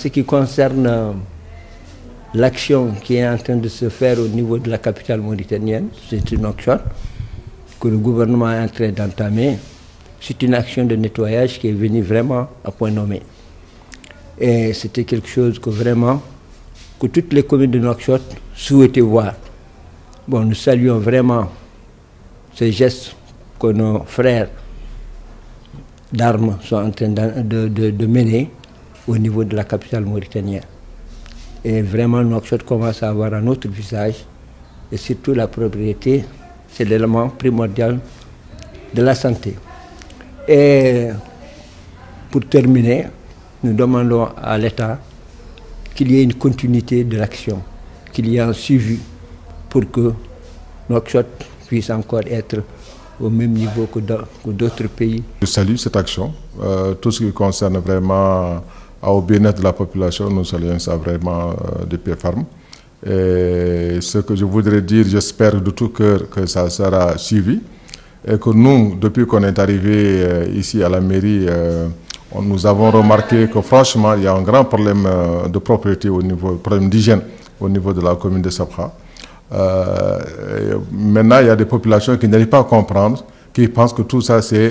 ce qui concerne l'action qui est en train de se faire au niveau de la capitale mauritanienne, c'est une action que le gouvernement est en train d'entamer. C'est une action de nettoyage qui est venue vraiment à point nommé. Et c'était quelque chose que vraiment, que toutes les communes de Nouakchott souhaitaient voir. Bon, nous saluons vraiment ces gestes que nos frères d'armes sont en train de mener au niveau de la capitale mauritanienne. Et vraiment, Nouakchott commence à avoir un autre visage. Et surtout, la propriété, c'est l'élément primordial de la santé. Et pour terminer, nous demandons à l'État qu'il y ait une continuité de l'action, qu'il y ait un suivi pour que Nouakchott puisse encore être au même niveau que d'autres pays. Je salue cette action. Tout ce qui concerne vraiment au bien-être de la population, nous saluons ça vraiment de pied ferme. Et ce que je voudrais dire, j'espère de tout cœur que ça sera suivi et que nous, depuis qu'on est arrivé ici à la mairie, nous avons remarqué que franchement, il y a un grand problème de propriété au niveau, problème d'hygiène au niveau de la commune de Sabha. Maintenant, il y a des populations qui n'arrivent pas à comprendre, qui pensent que tout ça, c'est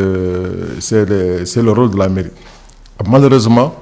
le rôle de la mairie. Malheureusement,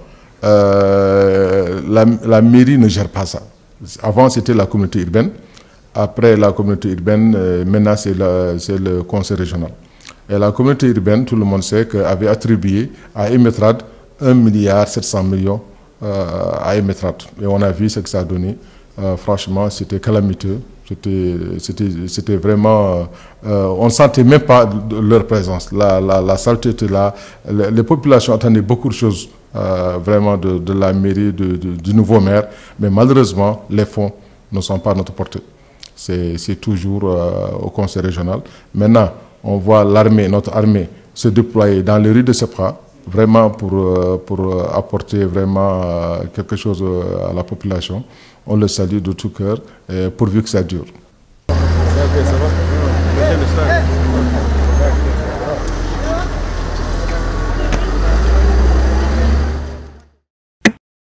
la mairie ne gère pas ça. Avant, c'était la communauté urbaine. Après la communauté urbaine, maintenant, c'est le conseil régional. Et la communauté urbaine, tout le monde sait, avait attribué à Emetrad 1,7 milliard à Emetrad. Et on a vu ce que ça a donné. Franchement, c'était calamiteux. C'était vraiment... on ne sentait même pas leur présence. La saleté était là. Les populations attendaient beaucoup de choses vraiment de la mairie, du nouveau maire. Mais malheureusement, les fonds ne sont pas à notre portée. C'est toujours au conseil régional. Maintenant, on voit l'armée, notre armée, se déployer dans les rues de Sabha, vraiment pour apporter vraiment quelque chose à la population. On le salue de tout cœur, pourvu que ça dure. Ok, ça va.